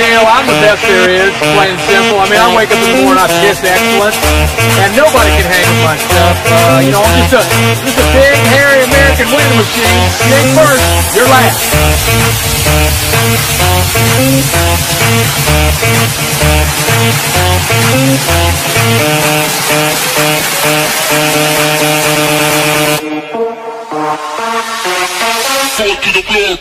Dale, I'm the best there is, plain and simple. I mean, I wake up in the morning, I piss excellence, and nobody can hang with my stuff. You know, I'm just a big, hairy American winning machine. You ain't first, you're last. Fuck to the floor.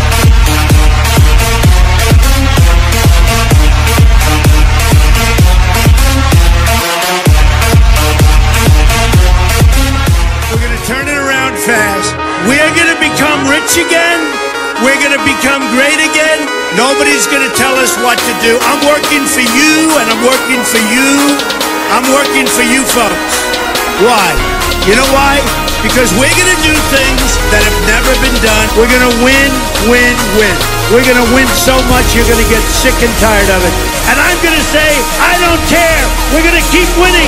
Turn it around fast. We are going to become rich again. We're going to become great again. Nobody's going to tell us what to do. I'm working for you, and I'm working for you. I'm working for you folks. Why? You know why? Because we're going to do things that have never been done. We're going to win, win, win. We're going to win so much you're going to get sick and tired of it. And I'm going to say, I don't care. We're going to keep winning.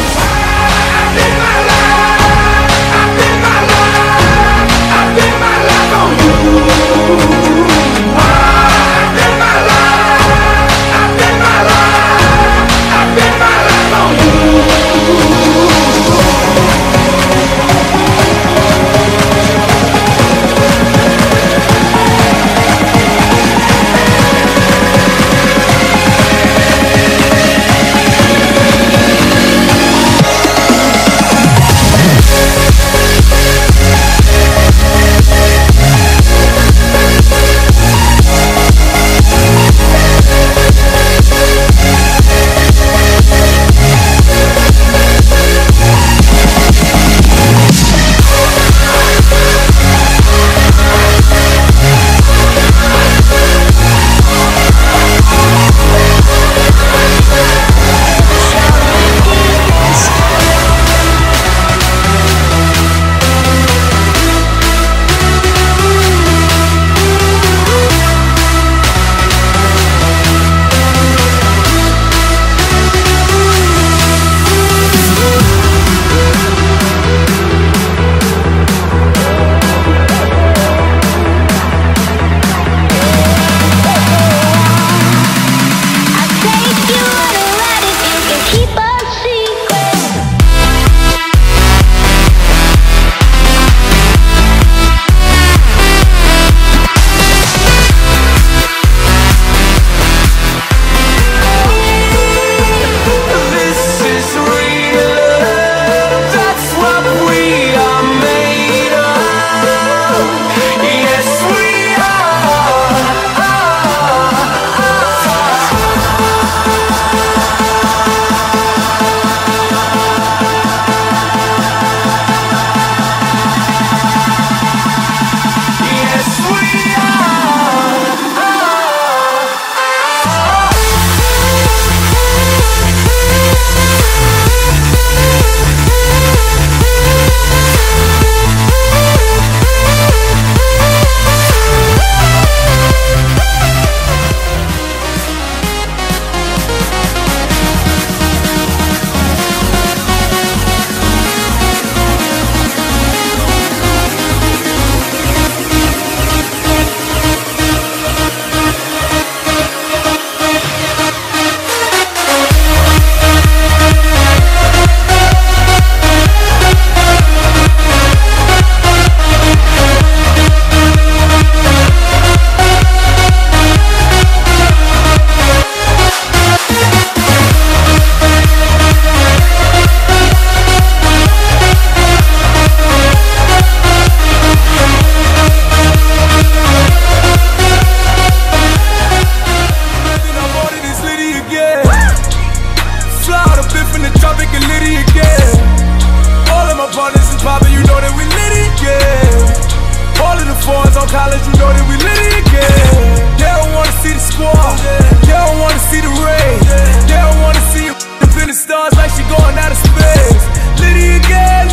college, you know that we lit it again. They don't wanna see the squad, they don't wanna see the rain, they don't wanna see you up in the stars like she going out of space. Litty again,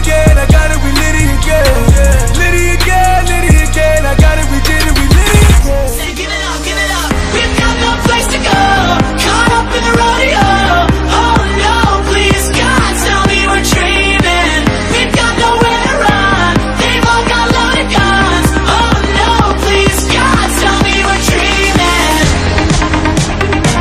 I got it, we litty again. Litty again, I got it, we did it, we litty again. Say give it up, we've got no place to go. Caught up in the rodeo, oh no, please God, tell me we're dreaming. We've got nowhere to run, they've all got loaded guns. Oh no, please God, tell me we're dreaming.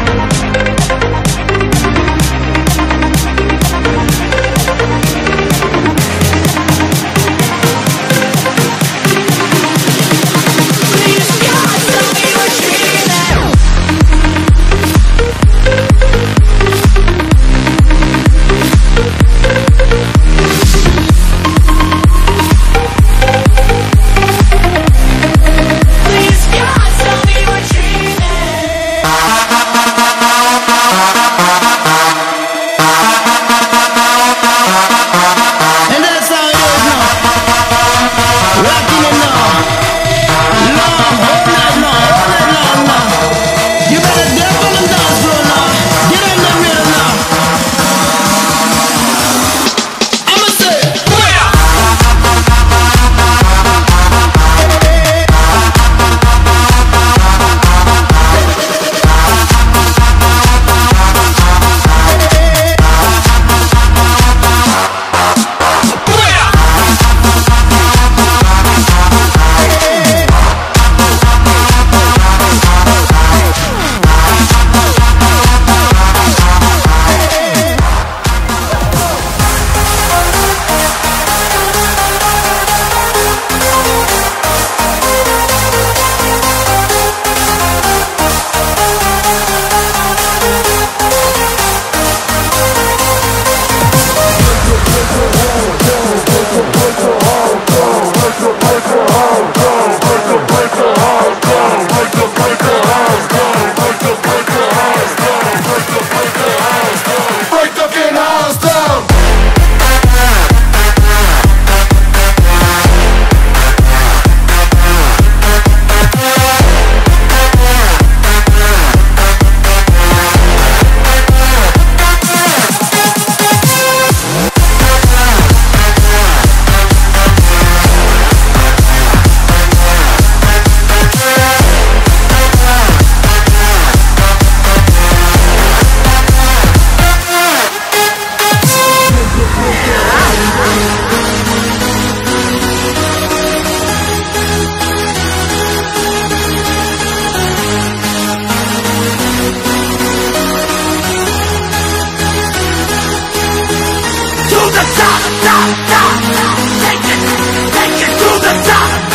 top, top, top. Take it to the top.